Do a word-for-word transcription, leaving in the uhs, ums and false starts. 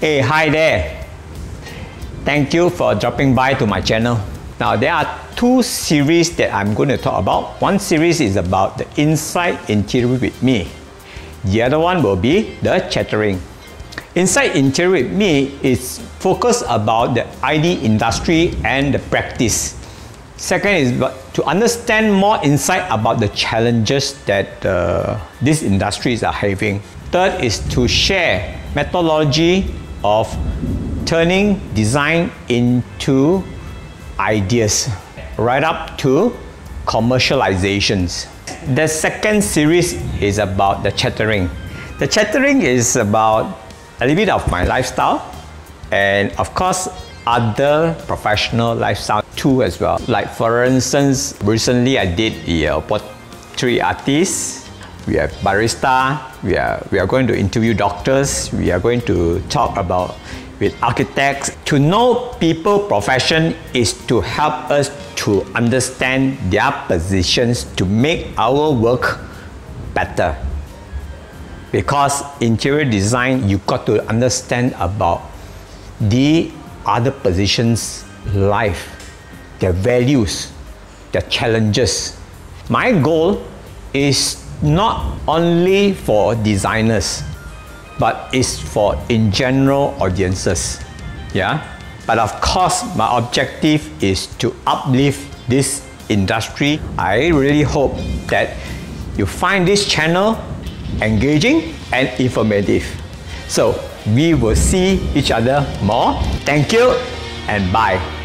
Hey, hi there. Thank you for dropping by to my channel. Now, there are two series that I'm going to talk about. One series is about the Inside Interior with me. The other one will be the Chattering. Inside Interior with me is focused about the I D industry and the practice. Second is to understand more insight about the challenges that uh, these industries are having. Third is to share methodology of turning design into ideas, right up to commercializations. The second series is about the Chattering. The Chattering is about a little bit of my lifestyle and of course other professional lifestyle too as well. Like for instance, recently I did the uh, pottery artist, we have barista, we are, we are going to interview doctors, we are going to talk about with architects. To know people profession is to help us to understand their positions to make our work better. Because interior design, you got to understand about the other positions' life, their values, their challenges. My goal is not only for designers, but it's for in general audiences. Yeah. But of course, my objective is to uplift this industry. I really hope that you find this channel engaging and informative. So we will see each other more. Thank you and bye.